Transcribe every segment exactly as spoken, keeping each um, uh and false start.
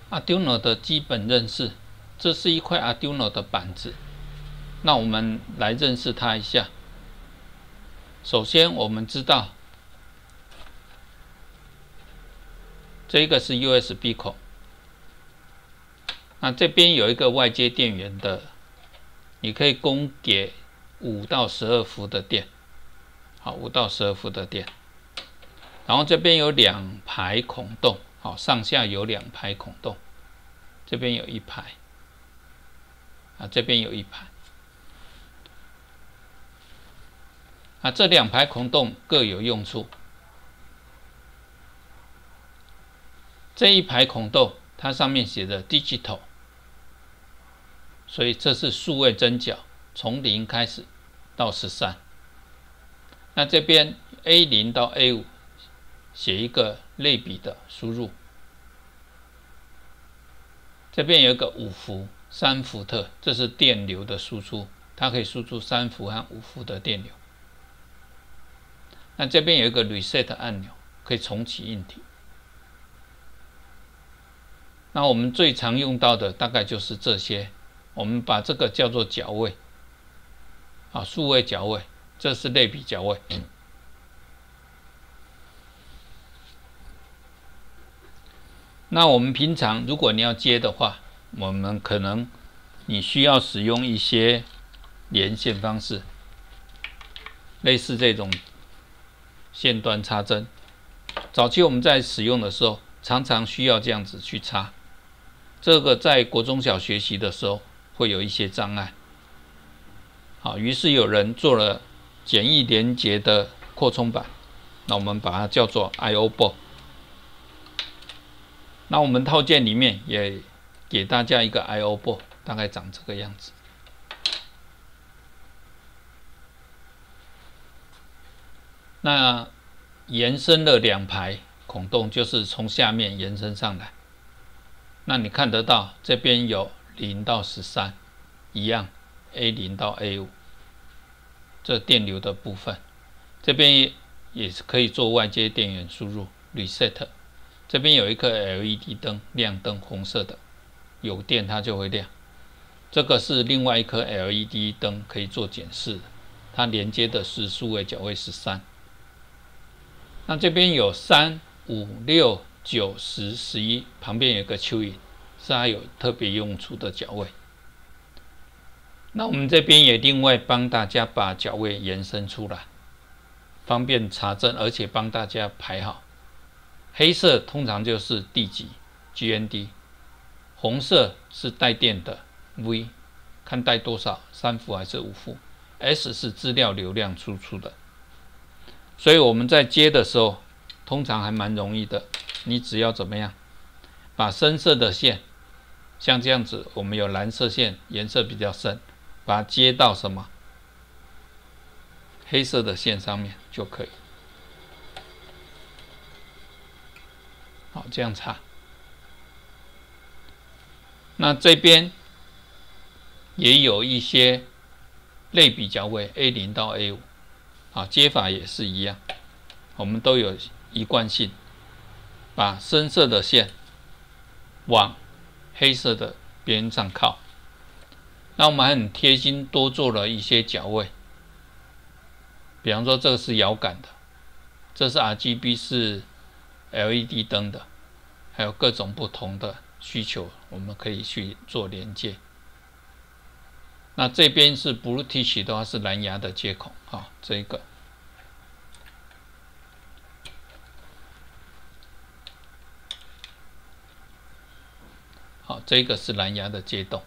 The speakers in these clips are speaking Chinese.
Arduino 的基本认识，这是一块 Arduino 的板子。那我们来认识它一下。首先，我们知道这个是 U S B 口，那这边有一个外接电源的，你可以供给五到十二伏的电，好，五到十二伏的电。然后这边有两排孔洞，好，上下有两排孔洞，这边有一排，啊，这边有一排，啊，这两排孔洞各有用处。这一排孔洞，它上面写着 Digital， 所以这是数位针脚，从零开始到十三。那这边 A 零 到 A 五。写一个类比的输入，这边有一个五伏、三伏特，这是电流的输出，它可以输出三伏和五伏的电流。那这边有一个 Reset 按钮，可以重启硬体。那我们最常用到的大概就是这些，我们把这个叫做脚位，啊，数位脚位，这是类比脚位。嗯那我们平常如果你要接的话，我们可能你需要使用一些连线方式，类似这种线端插针。早期我们在使用的时候，常常需要这样子去插，这个在国中小学习的时候会有一些障碍。好，于是有人做了简易连结的扩充板，那我们把它叫做 I O board。那我们套件里面也给大家一个 I O board， 大概长这个样子。那延伸了两排孔洞，就是从下面延伸上来。那你看得到这边有零到十三，一样 A 零 到 A 五， 这电流的部分，这边也是可以做外接电源输入 Reset。这边有一颗 L E D 灯，亮灯，红色的，有电它就会亮。这个是另外一颗 L E D 灯，可以做检视的，它连接的是数位脚位十三。那这边有三、五、六、九、十、十一，旁边有个蚯蚓，是它有特别用处的脚位。那我们这边也另外帮大家把脚位延伸出来，方便查证，而且帮大家排好。黑色通常就是地级 G N D， 红色是带电的 V， 看带多少，三伏还是五伏 ，S 是资料流量输出的。所以我们在接的时候，通常还蛮容易的。你只要怎么样，把深色的线，像这样子，我们有蓝色线，颜色比较深，把它接到什么黑色的线上面就可以。好，这样插。那这边也有一些类比脚位 A 零 到 A 五， 啊，接法也是一样，我们都有一贯性，把深色的线往黑色的边上靠。那我们还很贴心，多做了一些脚位，比方说这个是摇杆的，这是 R G B 是 L E D 灯的，还有各种不同的需求，我们可以去做连接。那这边是 Bluetooth 的话是蓝牙的接口，好，这一个。好，这个是蓝牙的接洞。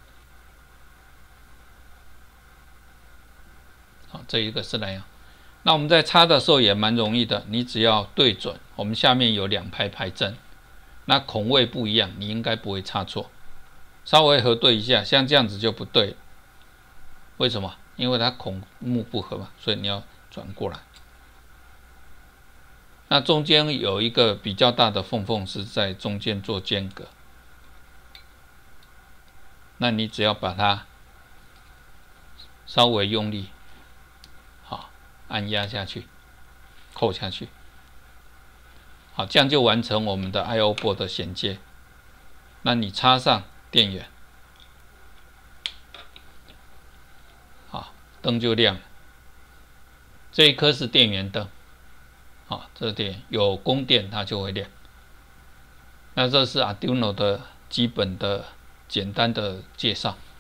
好，这一个是蓝牙。那我们在插的时候也蛮容易的，你只要对准，我们下面有两排排针，那孔位不一样，你应该不会插错。稍微核对一下，像这样子就不对。为什么？因为它孔目不合嘛，所以你要转过来。那中间有一个比较大的缝缝是在中间做间隔，那你只要把它稍微用力，好，按压下去，扣下去，好，这样就完成我们的 I O board 的衔接。 那你插上电源，好，灯就亮了。这一颗是电源灯，好，这电有供电它就会亮。那这是 Arduino 的基本的简单的介绍。